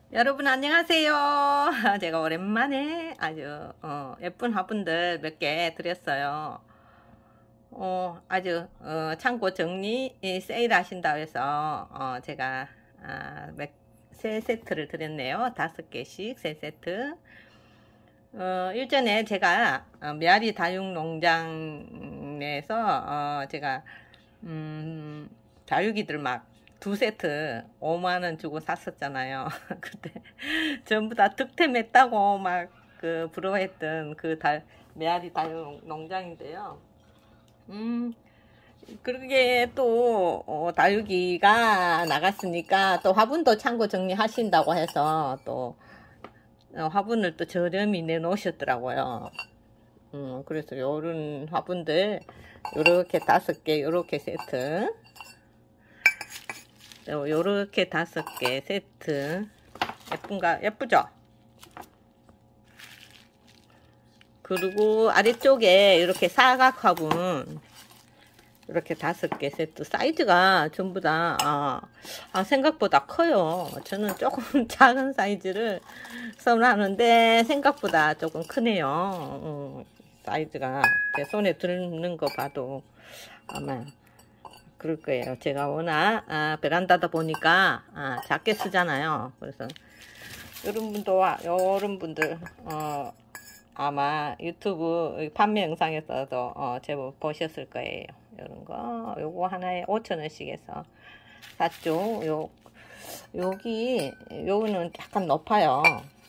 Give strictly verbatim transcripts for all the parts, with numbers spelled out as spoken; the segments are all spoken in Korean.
여러분 안녕하세요. 제가 오랜만에 아주 어, 예쁜 화분들 몇 개 드렸어요. 어, 아주 어, 창고 정리 세일 하신다고 해서 어, 제가 아, 몇, 세 세트를 드렸네요. 다섯 개씩 세 세트. 어, 일전에 제가 어, 메아리 다육농장에서 어, 제가 음, 다육이들 막 두 세트 오만 원 주고 샀었잖아요. 그때 전부 다 득템했다고 막 그 부러워했던 그 다, 메아리 다육 농장인데요. 음, 그러게 또 어, 다육이가 나갔으니까 또 화분도 창고 정리하신다고 해서 또 어, 화분을 또 저렴히 내놓으셨더라고요. 음, 그래서 요런 화분들 요렇게 다섯 개 요렇게 세트 요렇게 다섯 개 세트 예쁜가 예쁘죠? 그리고 아래쪽에 이렇게 사각 화분 이렇게 다섯 개 세트 사이즈가 전부 다 아, 아, 생각보다 커요. 저는 조금 작은 사이즈를 선호하는데 생각보다 조금 크네요. 음, 사이즈가 제 손에 드는 거 봐도 아마 그럴 거예요. 제가 워낙 아, 베란다다 보니까 아, 작게 쓰잖아요. 그래서 이런 분도 이런 분들 어, 아마 유튜브 판매 영상에서도 어, 제법 보셨을 거예요. 이런 거 요거 하나에 오천 원씩 해서 샀죠. 요 여기 요거는 약간 높아요.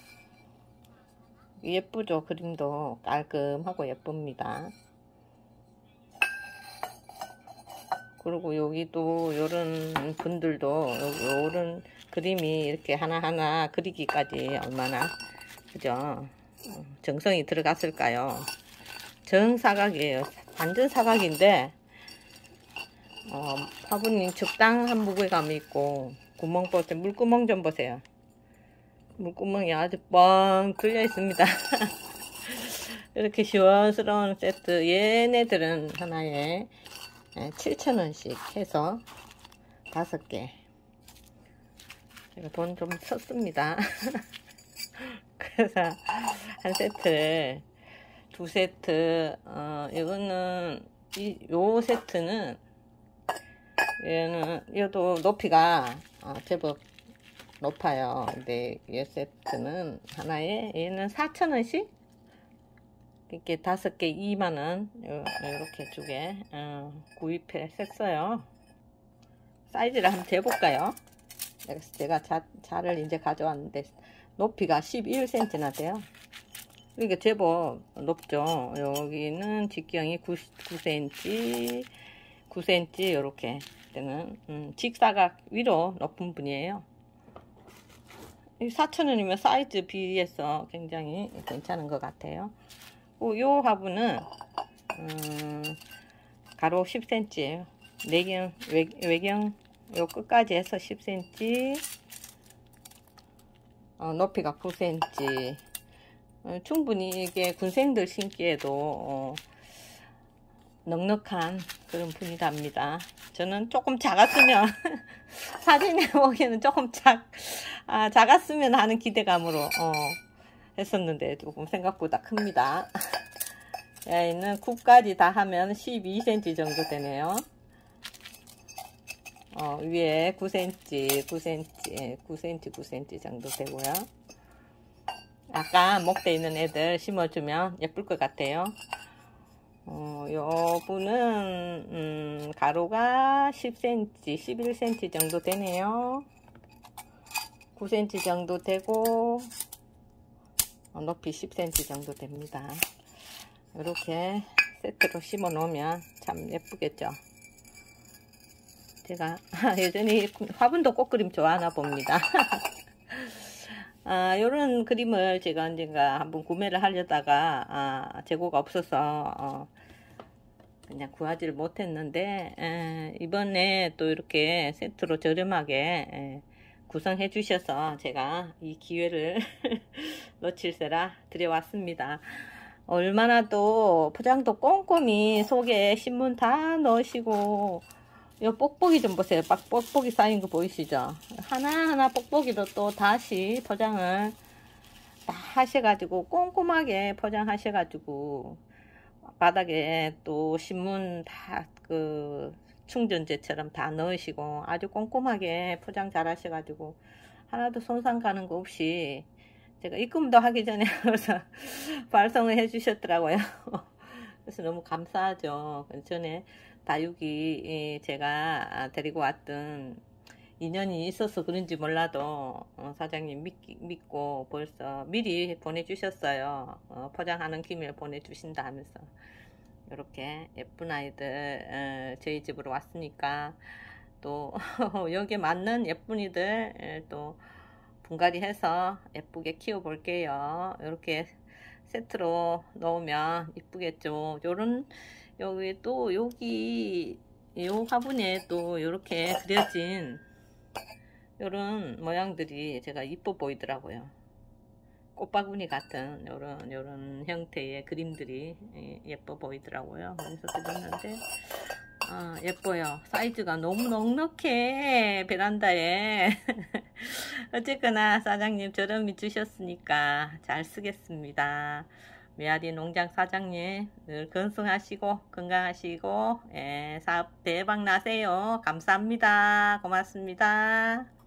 예쁘죠? 그림도 깔끔하고 예쁩니다. 그리고 여기도 요런 분들도 요런 그림이 이렇게 하나하나 그리기까지 얼마나 그죠? 정성이 들어갔을까요? 정사각이에요. 완전 사각인데 어, 화분이 적당한 무게감이 있고 구멍 보세요. 물구멍 좀 보세요. 물구멍이 아주 뻥 뚫려 있습니다. 이렇게 시원스러운 세트 얘네들은 하나에 칠천 원씩 해서 다섯 개 제가 돈 좀 썼습니다. 그래서 한 세트를 두 세트 어 이거는 이 요 세트는 얘는 얘도 높이가 어, 제법 높아요. 근데 이 세트는 하나에 얘는 사천 원씩 이렇게 다섯 개 이만 원 이렇게 두개 어, 구입해 셌어요. 사이즈를 한번 재볼까요? 제가 자, 자를 이제 가져왔는데 높이가 십일 센티미터나 돼요. 그러니까 제법 높죠. 여기는 직경이 구 센티미터 구 센티미터 이렇게 되는 음, 직사각 위로 높은 분이에요. 사천 원이면 사이즈 비해서 굉장히 괜찮은 것 같아요. 요 화분은 음, 가로 십 센티미터예요. 내경 외, 외경 요 끝까지 해서 십 센티미터 어, 높이가 구 센티미터 어, 충분히 이게 군생들 신기에도 어, 넉넉한 그런 분이랍니다. 저는 조금 작았으면 사진에 보기에는 조금 작, 아, 작았으면 하는 기대감으로 어, 했었는데 조금 생각보다 큽니다. 얘는 굽까지 다 하면 십이 센티미터 정도 되네요. 어, 위에 구 센티미터 구 센티미터 구 센티미터 구 센티미터 정도 되고요. 아까 목대 있는 애들 심어주면 예쁠 것 같아요. 어, 요 분은 음, 가로가 십 센티미터 십일 센티미터 정도 되네요. 구 센티미터 정도 되고 어, 높이 십 센티미터 정도 됩니다. 이렇게 세트로 심어 놓으면 참 예쁘겠죠. 제가 여전히 화분도 꽃그림 좋아하나 봅니다. 아, 요런 그림을 제가 언젠가 한번 구매를 하려다가 아, 재고가 없어서 어, 그냥 구하지를 못했는데 에, 이번에 또 이렇게 세트로 저렴하게 에, 구성해 주셔서 제가 이 기회를 놓칠세라 드려왔습니다. 얼마나 또 포장도 꼼꼼히 속에 신문 다 넣으시고 요 뽁뽁이 좀 보세요. 빡 뽁뽁이 쌓인 거 보이시죠? 하나하나 뽁뽁이로 또 다시 포장을 다 하셔가지고 꼼꼼하게 포장하셔가지고 바닥에 또 신문 다 그 충전재처럼 다 넣으시고 아주 꼼꼼하게 포장 잘 하셔가지고 하나도 손상 가는 거 없이 제가 입금도 하기 전에 그래서 발송을 해 주셨더라고요. 그래서 너무 감사하죠. 전에 다육이 제가 데리고 왔던 인연이 있어서 그런지 몰라도 사장님 믿, 믿고 벌써 미리 보내주셨어요. 어, 포장하는 김에 보내주신다 하면서 이렇게 예쁜 아이들 어, 저희 집으로 왔으니까 또 여기에 맞는 예쁜이들 또 분갈이 해서 예쁘게 키워 볼게요. 이렇게 세트로 넣으면 이쁘겠죠. 요런 여기 또 여기 요 화분에 또 이렇게 그려진 요런 모양들이 제가 이뻐 보이더라고요. 꽃바구니 같은 요런 요런 형태의 그림들이 예뻐 보이더라고요. 그래서 그렸는데 아, 예뻐요. 사이즈가 너무 넉넉해 베란다에. 어쨌거나 사장님 저렴이 주셨으니까 잘 쓰겠습니다. 메아리 농장 사장님 늘 건승하시고 건강하시고 예, 사업 대박 나세요. 감사합니다. 고맙습니다.